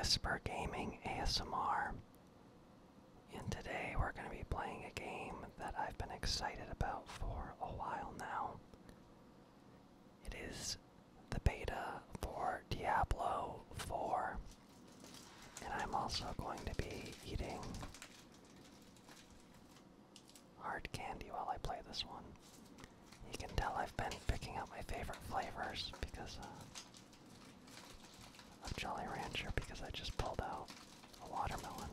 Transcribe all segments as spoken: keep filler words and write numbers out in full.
Whisper Gaming A S M R, and today we're going to be playing a game that I've been excited about for a while now. It is the beta for Diablo four, and I'm also going to be eating hard candy while I play this one. You can tell I've been picking out my favorite flavors because uh, of Jolly Rancher, because I just pulled out a watermelon.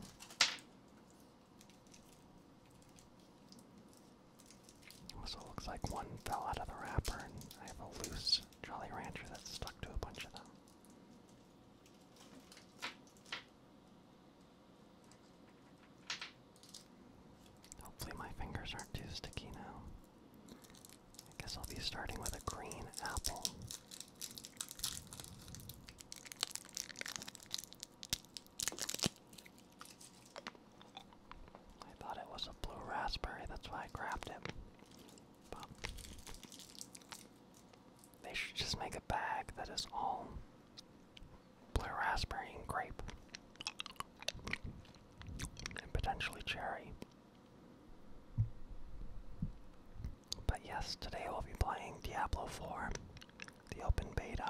Also looks like one fell out of the wrapper, and I have a loose Jolly Rancher that's stuck to a bunch of them. Hopefully my fingers aren't too sticky now. I guess I'll be starting with a green apple. I thought it was a blue raspberry, that's why I grabbed it. But they should just make a bag that is all blue raspberry and grape. And potentially cherry. But yes, today we'll be playing Diablo four, the open beta.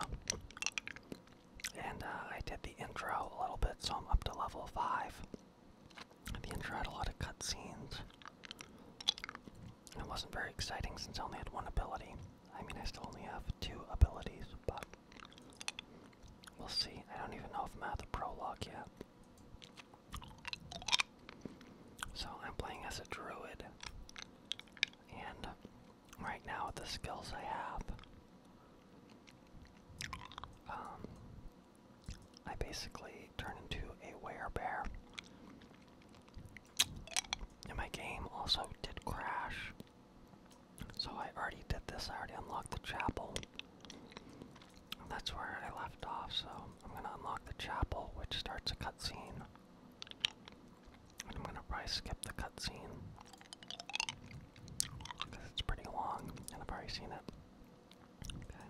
And uh, I did the intro a little bit, so I'm up to level five. The intro had a lot of cutscenes. It wasn't very exciting since I only had one ability. I mean, I still only have two abilities, but we'll see. I don't even know if I'm at the prologue yet. So I'm playing as a druid, and right now with the skills I have, um, I basically turn into a werebear. And my game also did crash, so I already did this. I already unlocked the chapel, and that's where I left off. So I'm gonna unlock the chapel, which starts a cutscene, and I'm gonna probably skip the cutscene because it's pretty long, and I've already seen it. Okay.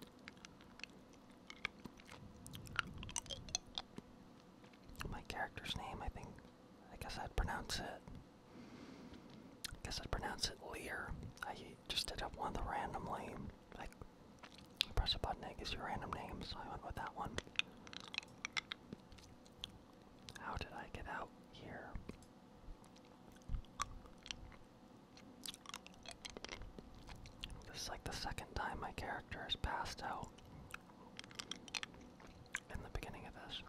My character's name, I think, I guess I'd pronounce it. I guess I'd pronounce it Lear. I just did up one of the randomly, like, press a button, it gives you a random name, so I went with that one. How did I get out here? This is like the second time my character has passed out in the beginning of this.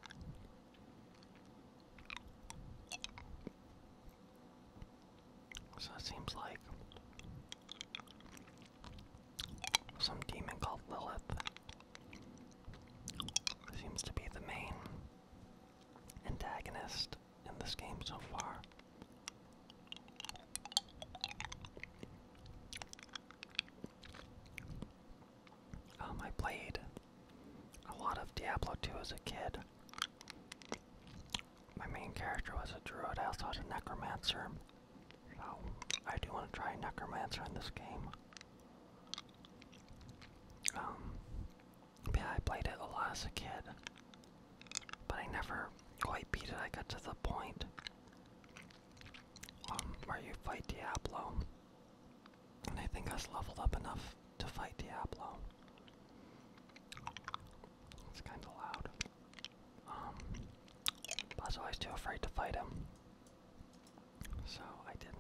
So it seems like some demon called Lilith seems to be the main antagonist in this game so far. Um, I played a lot of Diablo two as a kid. My main character was a druid. I also had a necromancer. So I do want to try necromancer in this game. Um, yeah, I played it a lot as a kid, but I never quite beat it. I got to the point um, where you fight Diablo, and I think I was leveled up enough to fight Diablo. It's kind of loud. Um, but I was always too afraid to fight him, so I didn't.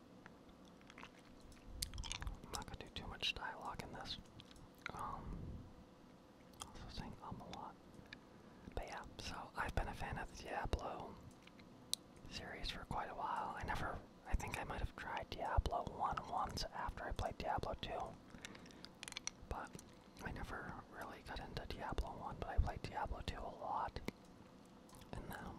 I'm not gonna do too much dialogue in this. Um, also saying um a lot. But yeah, so I've been a fan of the Diablo series for quite a while. I never, I think I might have tried Diablo one once after I played Diablo two. But I never really got into Diablo one, but I played Diablo two a lot. And um,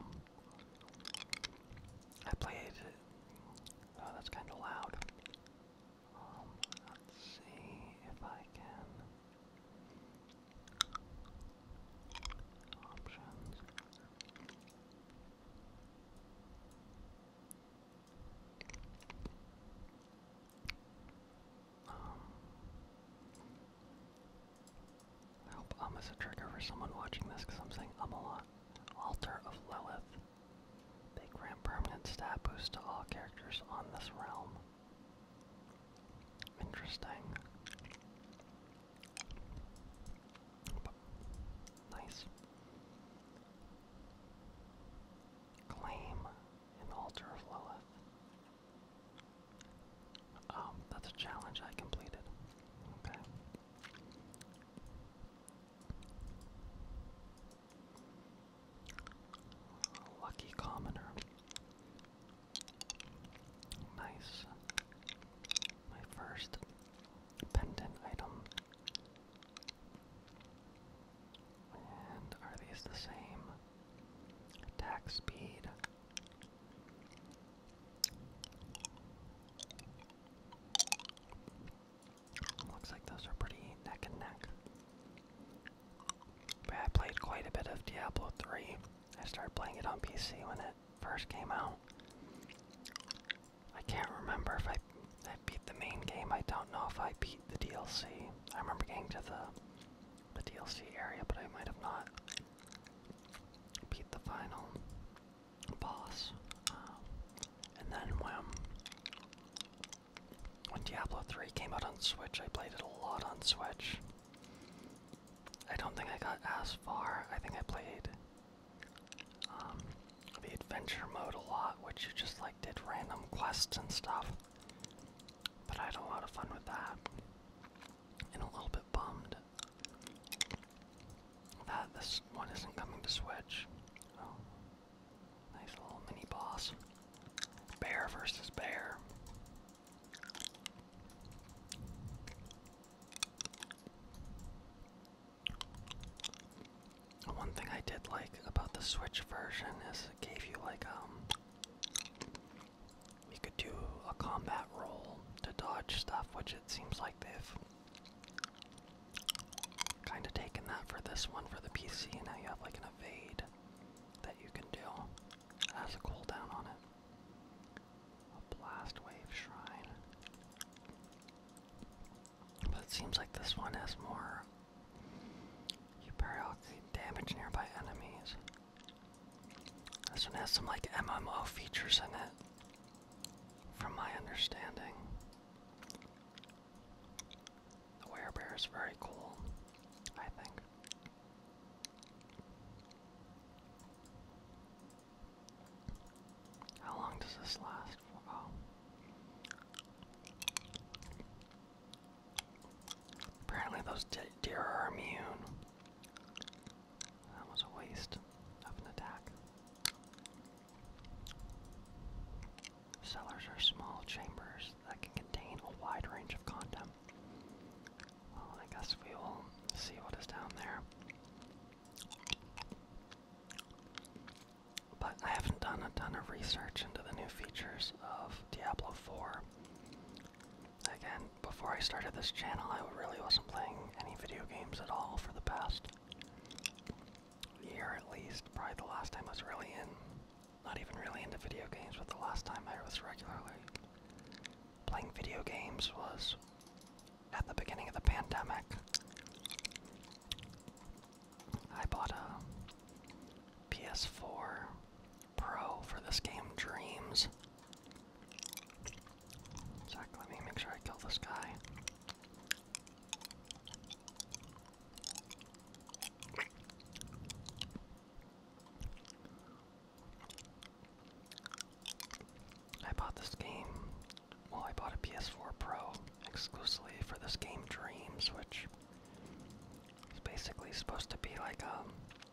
I played, oh that's kind of loud. Um, let's see if I can, options. Um, I hope um is a trigger for someone watching this, because I'm saying um a lot. Alt Altar of Lilith. They grant permanent stat boost to all characters on this realm. Interesting. Nice. Claim an Altar of Lilith. Um, that's a challenge I completed. Okay. Lucky Commoner. Nice. My first pendant item. And are these the same? Attack speed. Looks like those are pretty neck and neck. But I played quite a bit of Diablo three. I started playing it on P C when it first came out. I can't remember if I, I beat the main game. I don't know if I beat the D L C. I remember getting to the, the D L C area, but I might have not beat the final boss. Um, and then when, when Diablo three came out on Switch, I played it a lot on Switch. I don't think I got as far. I think I played um, the adventure mode a lot, which you just like did random quests and stuff. But I had a lot of fun with that. And a little bit bummed that this one isn't coming to Switch. Oh, nice little mini boss. Bear versus bear. One thing I did like about the Switch version is it gave you like um you could do a combat roll to dodge stuff, which it seems like they've kind of taken that for this one for the P C, and now you have like an evade that you can do. It has a cooldown on it. A blast wave shrine. But it seems like this one has more. You periodically damage nearby enemies. This one has some like M M O features in it, from my understanding. The werebear is very cool, I think. How long does this last for? Oh. Apparently those de deer are immune. That was a waste of an attack. Cellars are small chambers that can contain a wide range of content. Well, I guess we will see what is down there. But I haven't done a ton of research into the new features of Diablo four. Again, before I started this channel, I really wasn't playing any video games at all for the past year at least. Probably the last time I was really in, not even really into video games, but the last time I was regularly playing video games was at the beginning of the pandemic. I bought a P S four Pro for this game, Dreams. Zach, let me make sure I kill this guy. I bought this game, well, I bought a P S four Pro exclusively for this game, Dreams, which is basically supposed to be like um,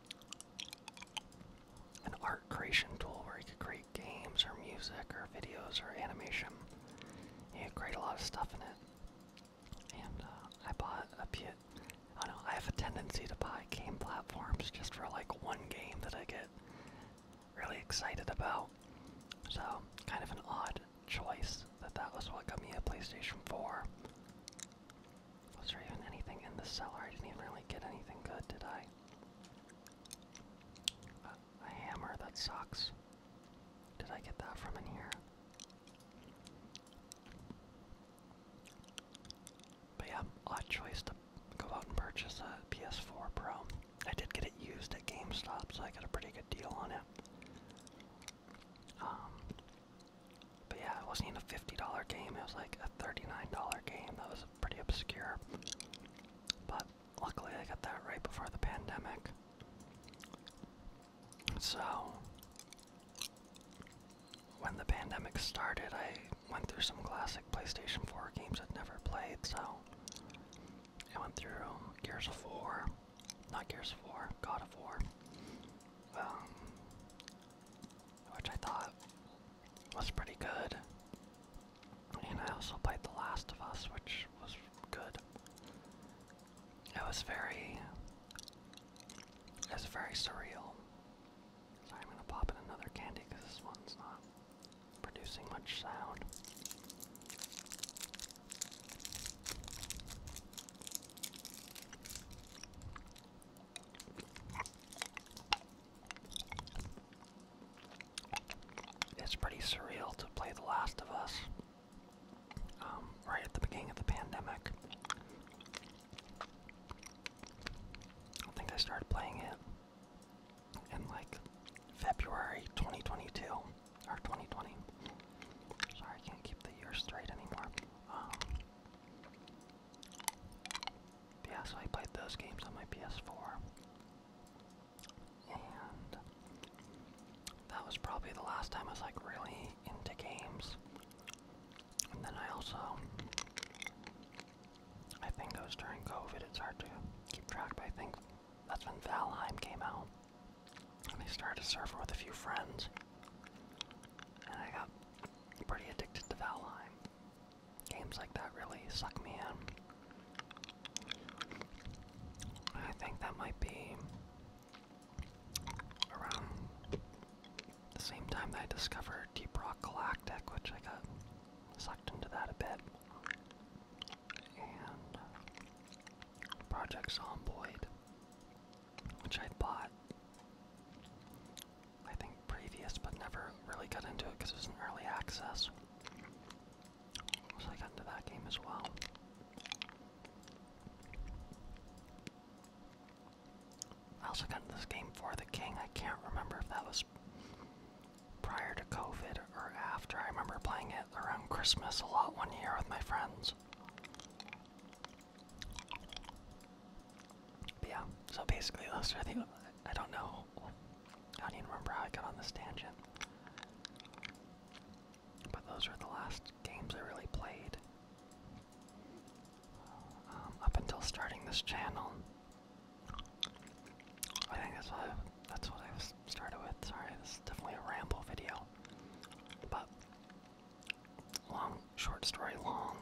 an art creation tool where you could create games or music or videos or animation. You could create a lot of stuff in it. And uh, I bought a P S, I don't know, I have a tendency to buy game platforms just for like one game that I get really excited about. So, kind of an odd choice that that was what got me a PlayStation four. Was there even anything in the cellar? I didn't even really get anything good, did I? A, a hammer, that sucks. Did I get that from in here? But yeah, odd choice to go out and purchase a P S four Pro. I did get it used at GameStop. GameStop, so I got a pretty good deal on it. Um, but yeah, it wasn't even a fifty dollar game, it was like a thirty-nine dollar game that was pretty obscure. But luckily I got that right before the pandemic. So, when the pandemic started, I went through some classic PlayStation four games I'd never played, so I went through Gears of War, not Gears of War, God of War, um, which I thought was pretty good, and I also played The Last of Us, which was good. It was very, it was very surreal. So I'm gonna pop in another candy because this one's not producing much sound. It's pretty surreal to play The Last of Us um, right at the beginning of the pandemic. I think I started playing it in like February twenty twenty-two, or twenty twenty. Sorry, I can't keep the years straight anymore. Um, yeah, so I played those games on my P S four. And that was probably the last time I was like really into games. And then I also, I think it was during COVID, it's hard to keep track, but I think that's when Valheim came out. And I started a server with a few friends. And I got pretty addicted to Valheim. Games like that really suck me in. And I think that might be around the same time that I discovered Deep Rock Galactic, which I got sucked into that a bit. And Project Zomboid, which I bought, I think previous, but never really got into it because it was in early access. So I got into that game as well. I also got into this game For the King. I can't remember if that was prior to COVID or after. I remember playing it around Christmas a lot one year with my friends. But yeah, so basically those are the, I don't know, I don't even remember how I got on this tangent. But those are the last games I really played. Um, up until starting this channel. I think that's what I, that's what I started with. Sorry, this is definitely a ramble video. But, long, short story long,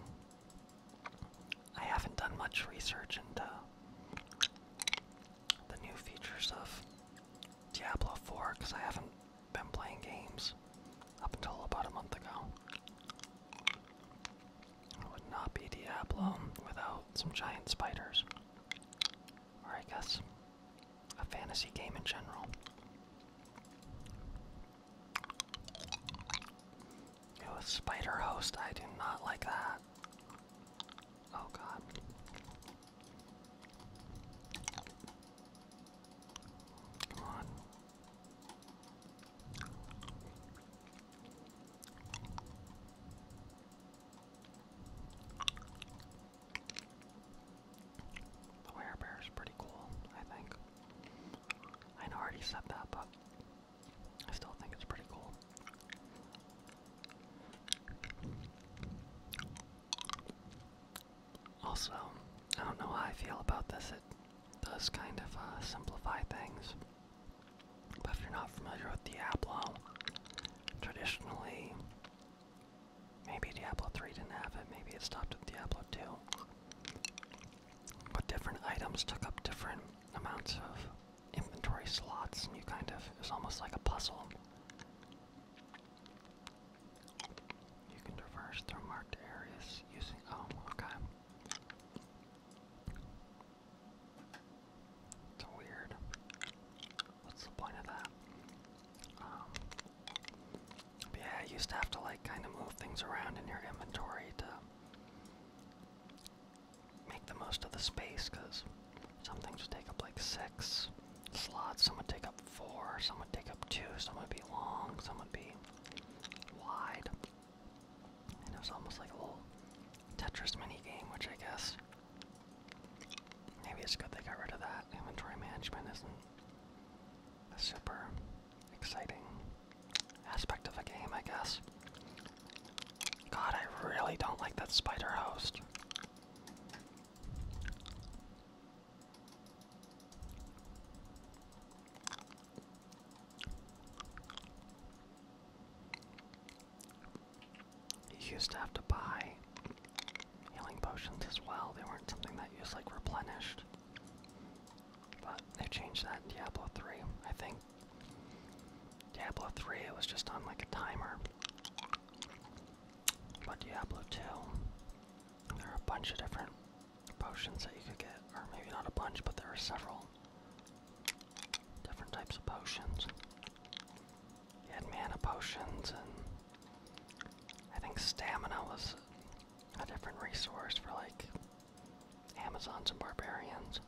I haven't done much research into the new features of Diablo four because I haven't been playing games up until about a month ago. It would not be Diablo without some giant spiders. Or I guess a fantasy game in general. It was Spider Host, I do not like that. Oh god. Come on. The werebear is pretty cool, I think. I know I already said that, but I still think it's pretty cool. Also, I don't know how I feel about this. It does kind of uh, simplify things. But if you're not familiar with Diablo, traditionally, maybe Diablo three didn't have it, maybe it stopped at Diablo two. But different items took up different amounts of inventory slots, and you kind of, it was almost like a puzzle. You can traverse through marked areas using, oh, okay. It's weird. What's the point of that? Um, but yeah, I used to have to like kind of move things around in your inventory to make the most of the space, because some things would take up like six slots. Some would take up four, some would take up two, some would be long, some would be wide. And it was almost like a little Tetris mini game, which I guess maybe it's good they got rid of that. Inventory management isn't a super exciting aspect of a game, I guess. God, I really don't like that spider host. You used to have to buy healing potions as well. They weren't something that you just like replenished. But they changed that in Diablo three. I think Diablo three it was just on like a timer. But Diablo two, there are a bunch of different potions that you could get, or maybe not a bunch, but there are several different types of potions. You had mana potions, and I think stamina was a different resource for like Amazons and barbarians.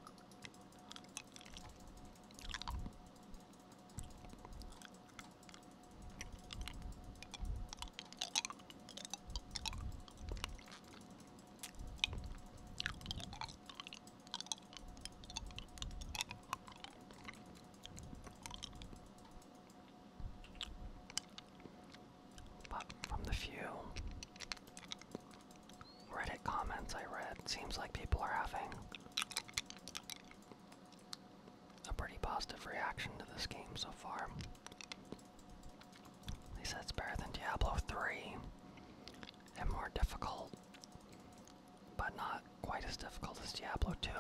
But from the few Reddit comments I read, it seems like people are having a pretty positive reaction to this game so far. They said it's better than Diablo three and more difficult, but not quite as difficult as Diablo two.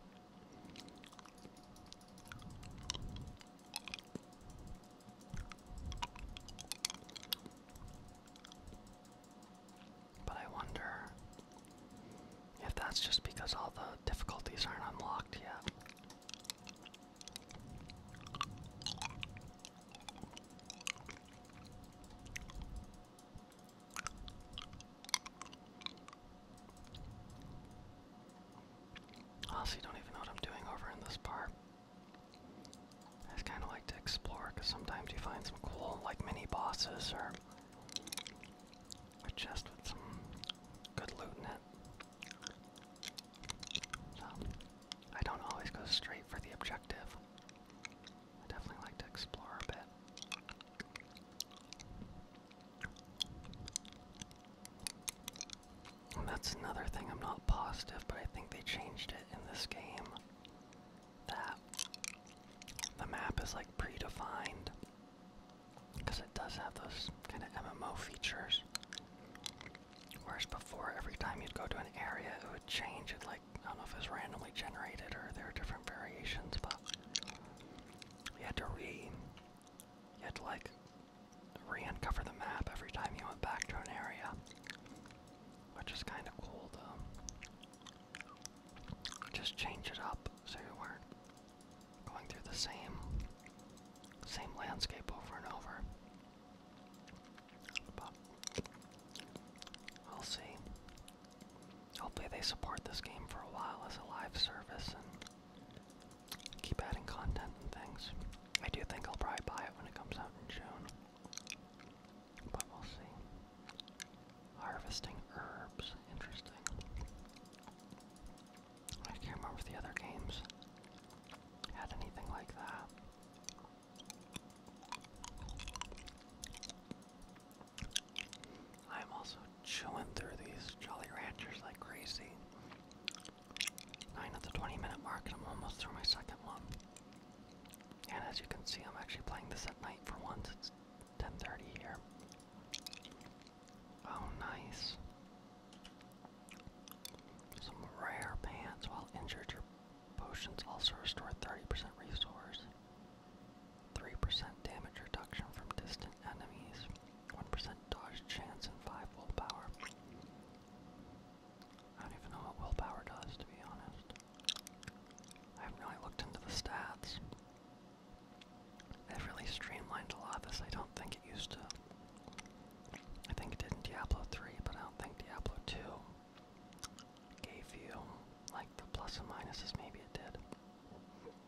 But I wonder if that's just because all the difficulties aren't unlocked yet. Honestly, don't even know what I'm doing over in this part. I just kind of like to explore, because sometimes you find some cool, like, mini bosses, or a chest with some good loot in it. So, I don't always go straight for the objective. I definitely like to explore a bit. And that's another thing, I'm not positive, but I think they changed it in this game. That the map is like predefined, because it does have those kind of M M O features. Whereas before, every time you'd go to an area, it would change it, like, I don't know if it was randomly generated or there were different variations, but you had to re, you had to like, re-uncover the map every time you went back to an area, which is kind of cool to just change it up so you weren't going through the same, same landscape over and over. But I'll see. Hopefully they support this game for a while as a live service and keep adding content and things. I do think I'll probably buy it when it comes out in June. But we'll see. Harvesting herbs. Interesting. I can't remember if the other games had anything like that. I'm also chewing through these Jolly Ranchers like crazy. nine at the twenty minute mark and I'm almost through my second one. And as you can see, I'm actually playing this at night for once. It's ten thirty here. Oh, nice. Some rare pants. While injured, your potions also restore thirty percent resource, three percent damage reduction from distant enemies, one percent dodge chance, and five willpower. I don't even know what willpower does, to be honest. I haven't really looked into the stats. They've really streamlined a lot of this. I don't think it used to. I think it did in Diablo three, but I don't think Diablo two gave you, like, the plus and minuses. Maybe it did.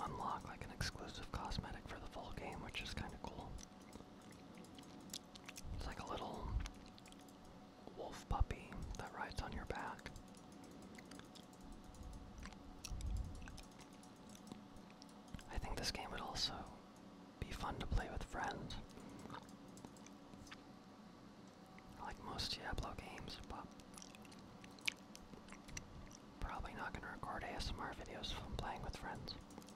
unlock like an exclusive cosmetic for the full game, which is kind of cool. It's like a little wolf puppy that rides on your back. I think this game would also be fun to play with friends. Like most Diablo games, but probably not going to record A S M R videos if I'm playing with friends.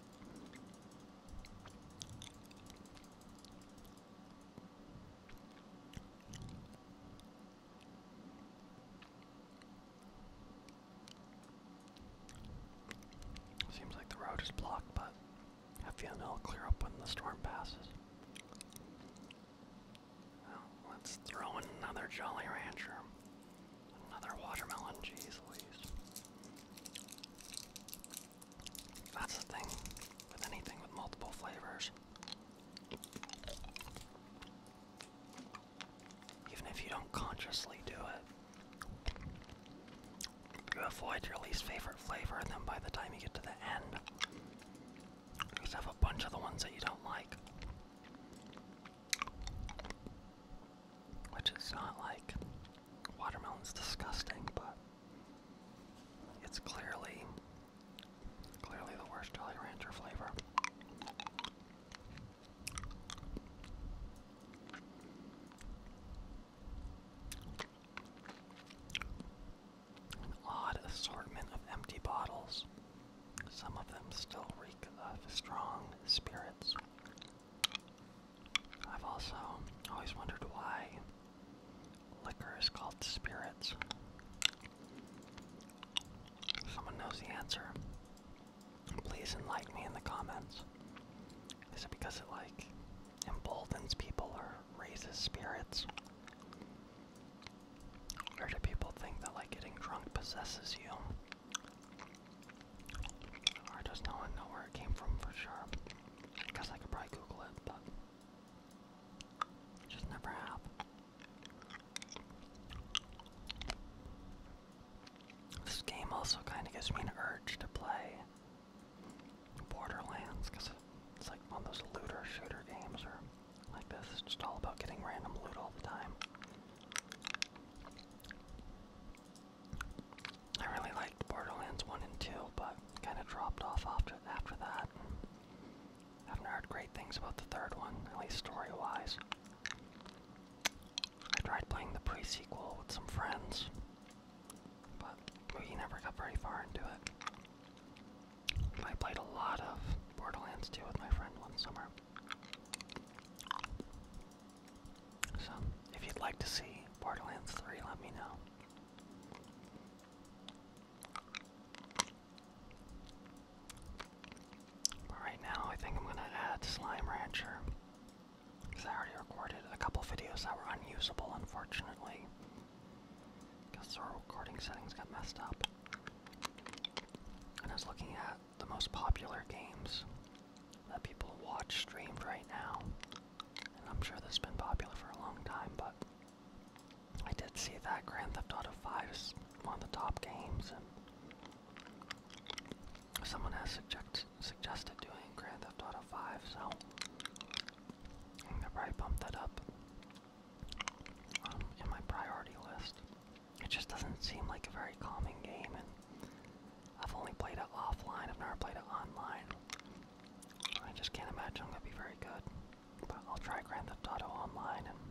Seems like the road is blocked, but I have a feeling it'll clear up when the storm passes. Well, let's throw in another Jolly Rancher. Another watermelon, jeez Louise. That's the thing with anything with multiple flavors. Even if you don't consciously do it, you avoid your least favorite flavor, and then by the time you get to the end, you just have a bunch of the ones that you don't like. Which is not like watermelon's disgusting, but it's clearly, clearly the worst Jolly Rancher flavor. An odd assortment of empty bottles. Some of them still reek of strong spirits. I've also always wondered why liquor is called spirits. If someone knows the answer, please enlighten me in the comments. Is it because it, like, emboldens people or raises spirits? Or do people think that, like, getting drunk possesses you? Or does no one know where it came from for sure? I guess I could probably Google it, but just never have. This game also kind of gives me an urge to play Borderlands, because it's like one of those looter shooter games or like this. It's just all about getting random loot all the time. I really liked Borderlands one and two, but kind of dropped off after, after that. I haven't heard great things about the third one, at least story-wise. I tried playing the pre-sequel with some friends, but we never got very far into it. I played a lot of Borderlands two with my friend one summer. So, if you'd like to see Borderlands three, let me know. But right now, I think I'm gonna add Slime Rancher, because I already recorded a couple videos that were unusable, unfortunately, because the recording settings got messed up. And I was looking at the most popular games that people watch streamed right now, and I'm sure this has been popular for a long time, but I did see that Grand Theft Auto five is one of the top games, and someone has suggest suggested doing Grand Theft Auto five, so I'm gonna probably bump that up um, in my priority list. It just doesn't seem like a very calming game, and I've only played it offline, I've never played it online. I just can't imagine I'm gonna be very good, but I'll try Grand Theft Auto online, and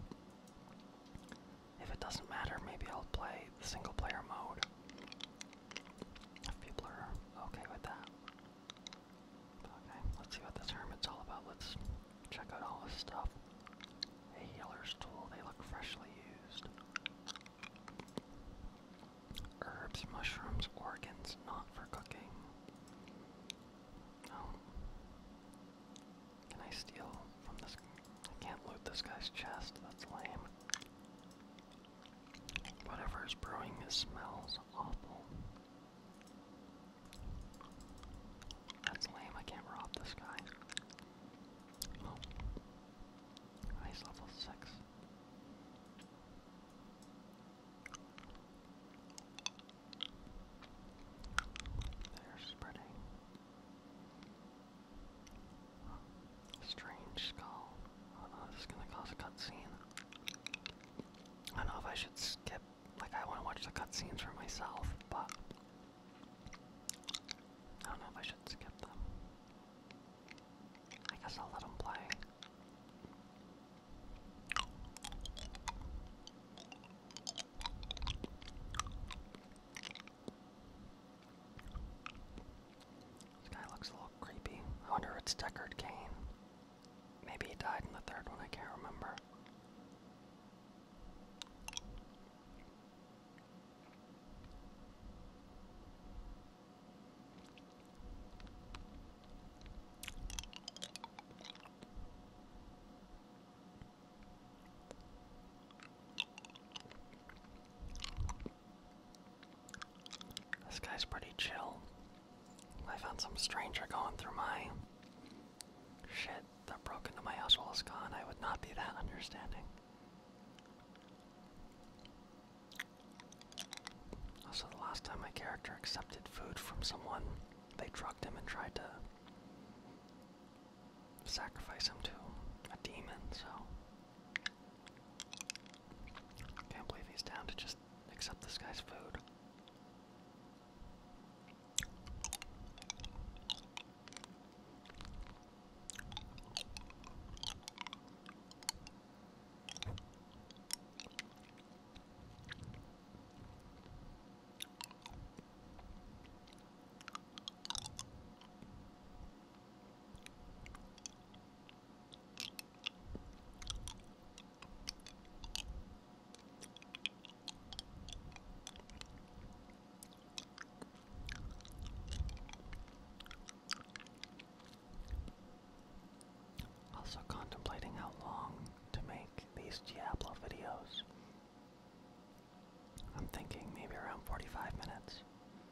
if it doesn't matter, maybe I'll play the single player mode, if people are okay with that. Okay, let's see what this hermit's all about. Let's check out all his stuff. A healer's tool, they look freshly used. Herbs, mushrooms, organs, not for cooking. Oh. Can I steal from this? I can't loot this guy's chest, that's lame. Whatever is brewing, it smells awful. That's lame, I can't rob this guy. Oh. Nice, level six. They're spreading. It's Deckard Cain. Maybe he died in the third one, I can't remember. This guy's pretty chill. I found some stranger going through my shit that broke into my house while it's gone. I would not be that understanding. Also, the last time my character accepted food from someone, they drugged him and tried to sacrifice him to a demon, so can't believe he's down to just accept this guy's food. Also contemplating how long to make these Diablo videos. I'm thinking maybe around forty-five minutes.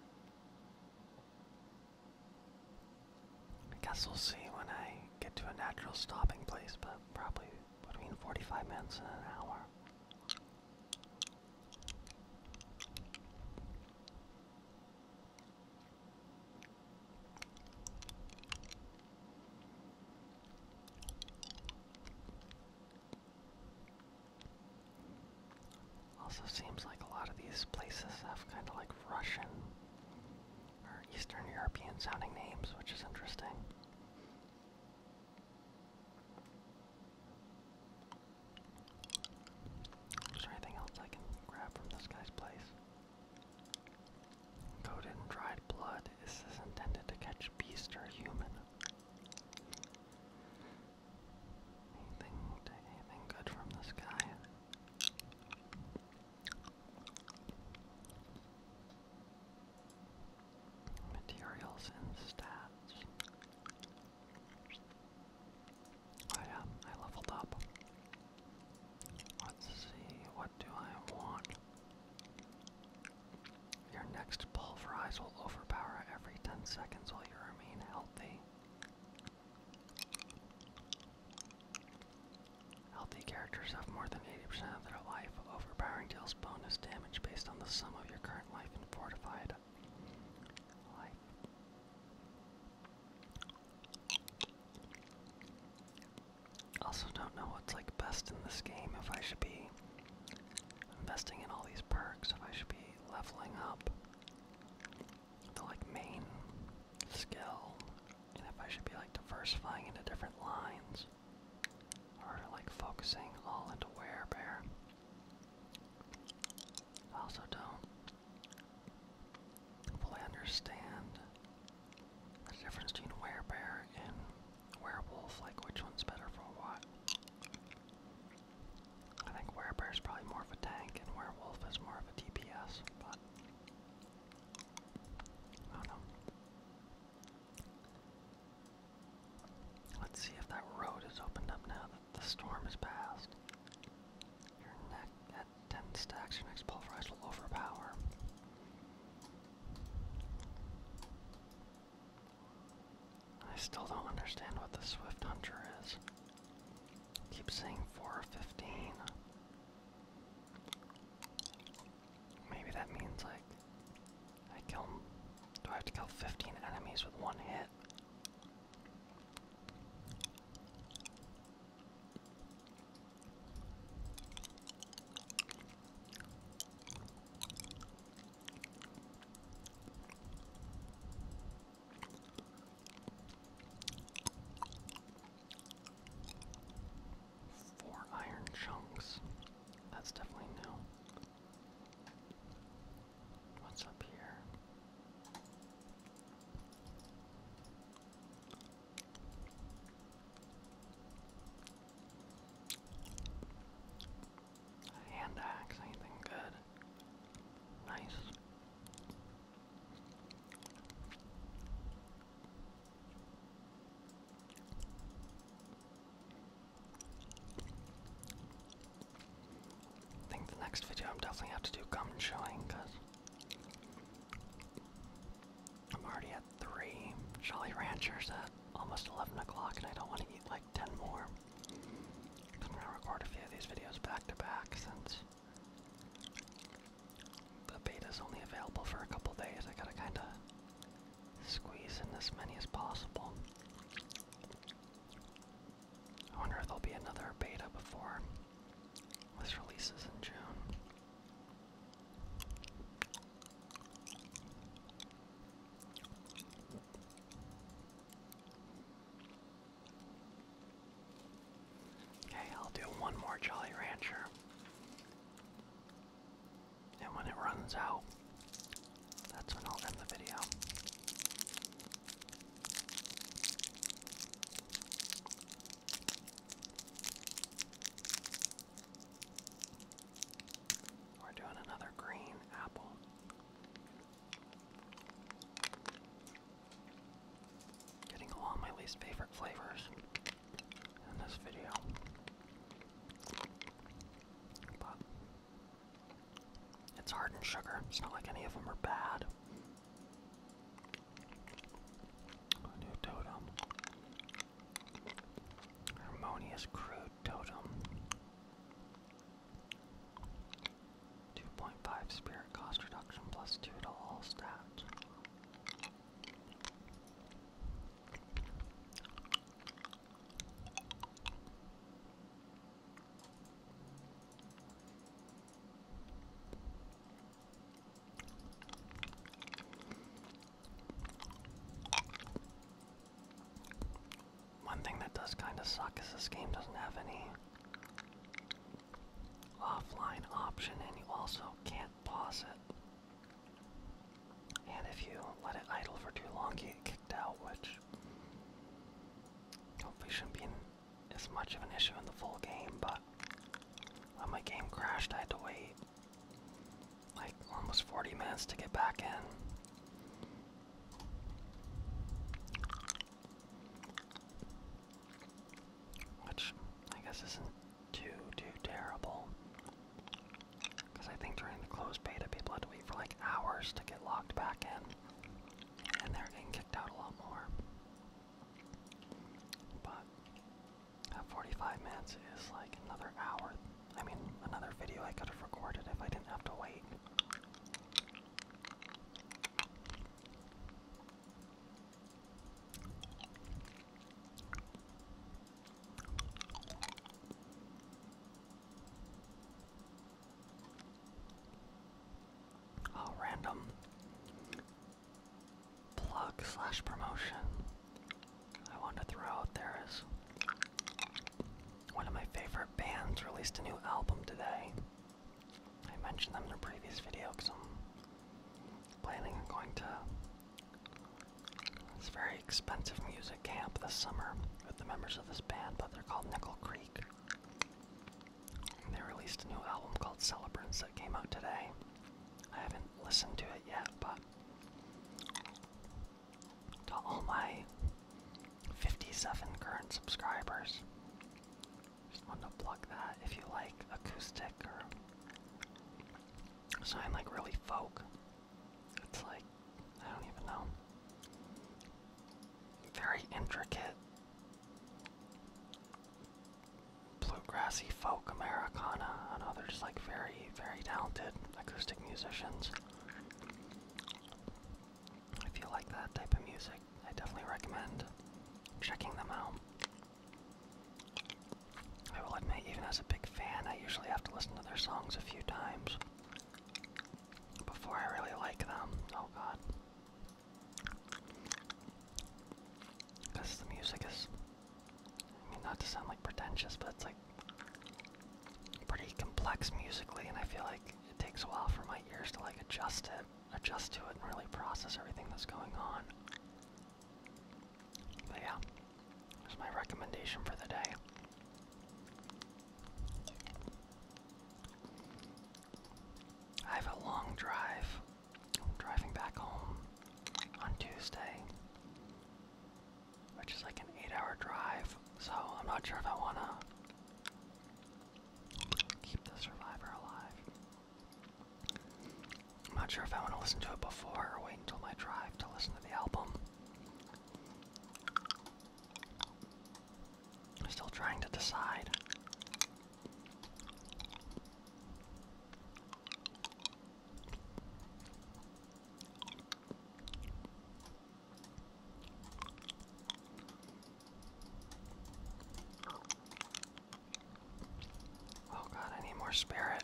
I guess we'll see when I get to a natural stopping place, but probably between forty-five minutes and an hour. Also seems like a lot of these places have kind of like Russian or Eastern European sounding names, which is interesting. Is there anything else I can grab from this guy's place? Coated in dried blood. Is this intended to catch beast or human? Anything, anything good from this guy? Materials and stats. Oh yeah, I leveled up. Let's see, what do I want? Your next pulverize will overpower every ten seconds while you remain healthy. Healthy characters have more than eighty percent of their life. Overpowering deals bonus damage based on the sum of your current life and fortified life. Also don't know what's like best in this game, if I should be investing in all these perks, if I should be leveling up the like main skill, and if I should be like diversifying into different lines, or like focusing all into werebear. I also don't fully understand the difference between werebear and werewolf, like which one's better for what. I think werebear is probably more of a tank and werewolf is more of a D P S, but I don't know. Let's see if that road is opened up now that the storm is past. Your neck at ten stacks, your next pulverize will overpower. I still don't understand what the Swift Hunter is. Keep saying four or fifteen. Maybe that means like I kill. Do I have to kill fifteen enemies with one hit? Four iron chunks. That's definitely new. What's up here? next video, I'm definitely have to do gum chewing because I'm already at three Jolly Ranchers at almost eleven o'clock, and I don't want to eat like ten more. I'm gonna record a few of these videos back to back since the beta's only available for a couple days. I gotta kind of squeeze in as many as possible. I wonder if there'll be another beta before this releases in June. Okay, I'll do one more Jolly Rancher. And when it runs out, that's when I'll end the video. We're doing another green apple. Getting along my least favorite flavors in this video. But it's hardened sugar. It's not like any of them are bad. A new totem. Harmonious crude totem. two point five spirit cost reduction plus two to all stats. One thing that does kind of suck is this game doesn't have any offline option, and you also can't pause it. And if you let it idle for too long, you get kicked out, which hopefully shouldn't be as much of an issue in the full game, but when my game crashed, I had to wait like almost forty minutes to get back in. Which I guess isn't too, too terrible. Because I think during the closed beta, people had to wait for like hours to get logged back in. And they're getting kicked out a lot more. But that forty-five minutes is like another hour. I mean, another video I could have recorded if I didn't have to wait. Oh, random plug slash promotion I want to throw out there is one of my favorite bands released a new album today. I mentioned them in a previous video because I'm planning on going to this very expensive music camp this summer with the members of this band, but they're called Nickel Creek. And they released a new album called Celebrants that came out today. I haven't listened to it yet, but to all my fifty-seven current subscribers, just wanted to plug that. If you like acoustic or something like really folk, it's like, I don't even know, very intricate bluegrassy folk Americana. I know they're just like very, very talented acoustic musicians. If you like that type of music, I definitely recommend checking them out. I will admit, even as a big fan, I usually have to listen to their songs a few times before I really like them. Oh god. Because the music is, I mean, not to sound like pretentious, but it's like pretty complex musically, and I feel like it takes a while for my ears to like adjust it, adjust to it, and really process everything that's going on. But yeah, there's my recommendation for the day. I have a long drive. I'm driving back home on Tuesday, which is like an eight hour drive, so I'm not sure if I want to keep the survivor alive. not sure if I want to listen to it before or wait until my drive to listen to the album. I'm still trying to decide. Oh god, I need more spirit.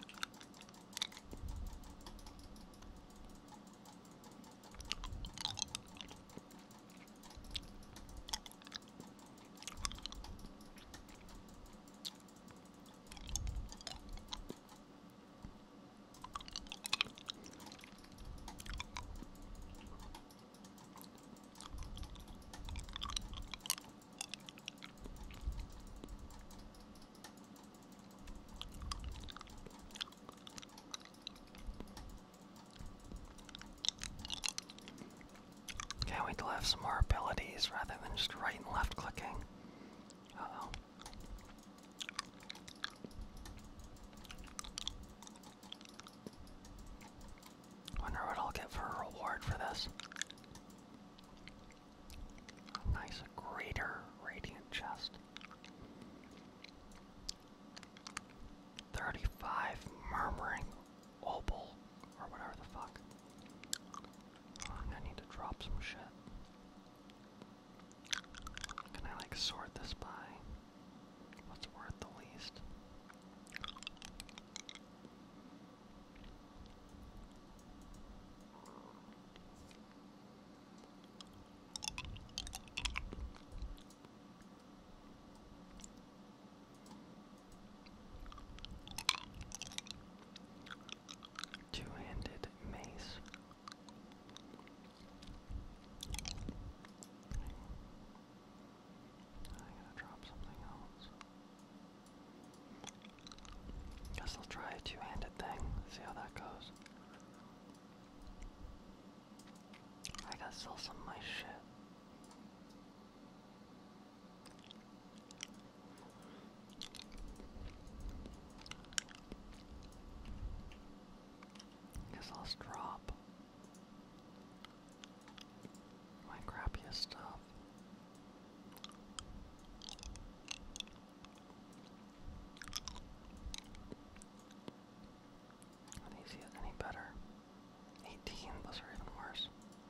Can't wait till I have some more abilities rather than just right and left clicking. Uh-oh. Wonder what I'll get for a reward for this. A nice greater radiant chest. thirty-five murmuring opal, or whatever the fuck. I need to drop some shit. Can I like sort this by what's worth the least? Two-handed mace. I gotta drop something else. Guess I'll try a two-handed thing, see how that goes. I gotta sell some of my shit. Guess I'll just drop my crappiest stuff. Are these yet any better? eighteen, those are even worse.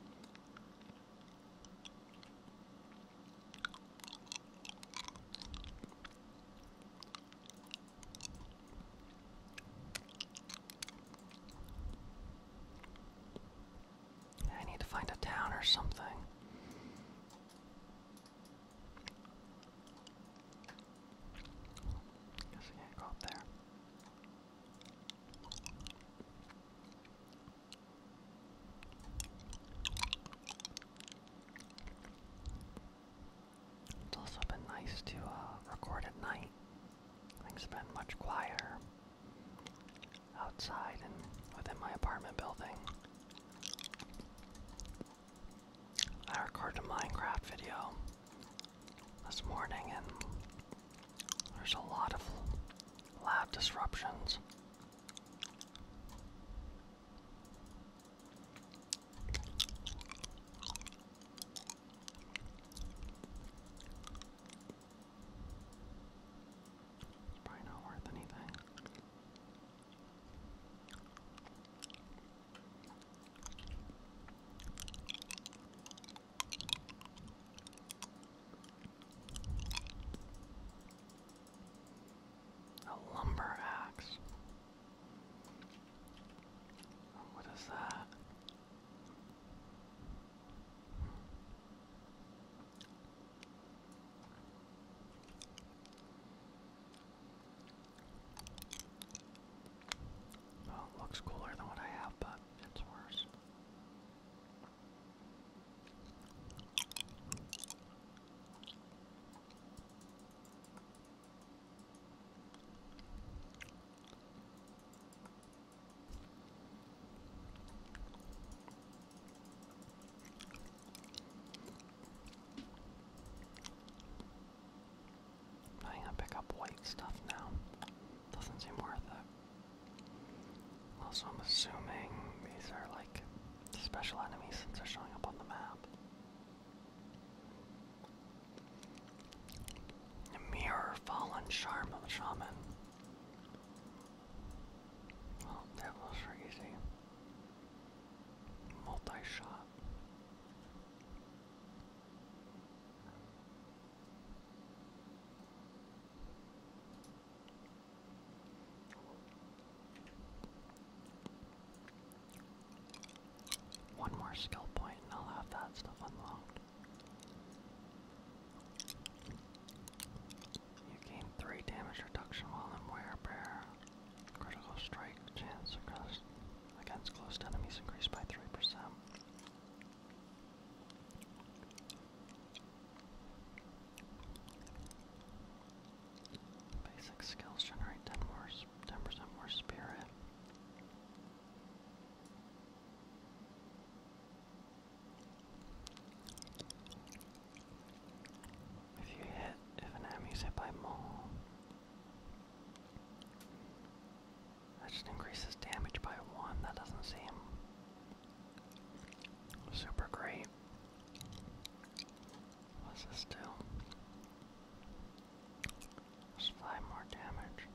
Yeah, I need to find a town or something. Guess I can't go up there. It's also been nice to uh, record at night. Things have been much quieter outside and within my apartment building. I recorded a Minecraft video this morning and there's a lot of lab disruptions. It's probably not worth anything. A lumber axe. one charm shaman. Well, that was easy. Multi-shot. One more skill point and I'll have that stuff unlocked. You gain three damage reduction while in werebear. Critical strike chance against close enemies increased by three percent. Basic skills generate ten more, ten percent more spirit. If you hit, if an enemy is hit by maul, that just increases damage by one. That doesn't seem super great. What's this do? There's five more damage.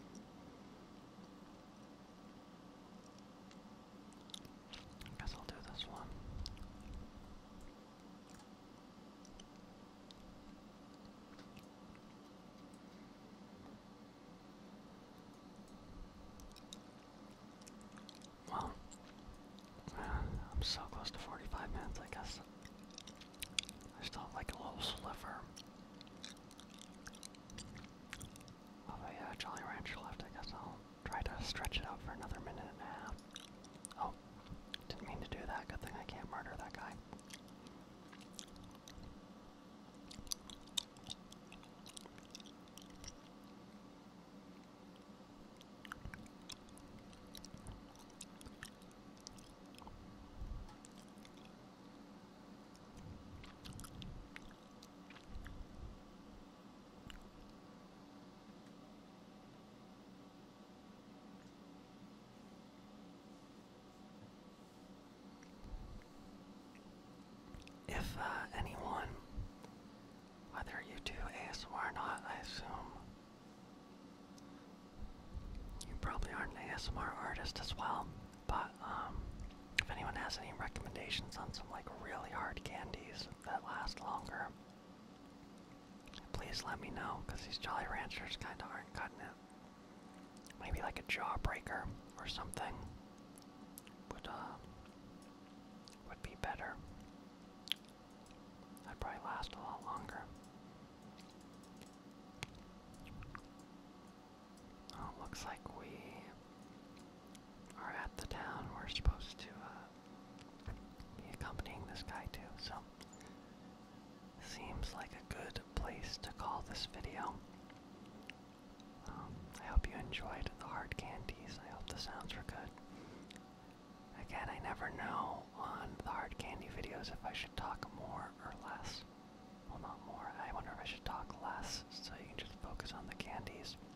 Guess I'll do this one. Well, I'm so close to forty-five minutes, I guess. I still have like a little sliver of a uh, Jolly Rancher left. I guess I'll try to stretch it out for another minute and a half. Oh, didn't mean to do that. Good thing I can't murder that guy. If uh, anyone, whether you do A S M R or not, I assume you probably aren't an A S M R artist as well, but um, if anyone has any recommendations on some like really hard candies that last longer, please let me know, because these Jolly Ranchers kind of aren't cutting it. Maybe like a Jawbreaker or something would uh, would be better. That'd probably last a lot longer. Oh, it looks like we are at the town we're supposed to uh, be accompanying this guy to, so seems like a good place to call this video. Um, I hope you enjoyed the hard candies. I hope the sounds were good. Again, I never know on the hard candy videos if I should talk more or less. Well, not more. I wonder if I should talk less so you can just focus on the candies.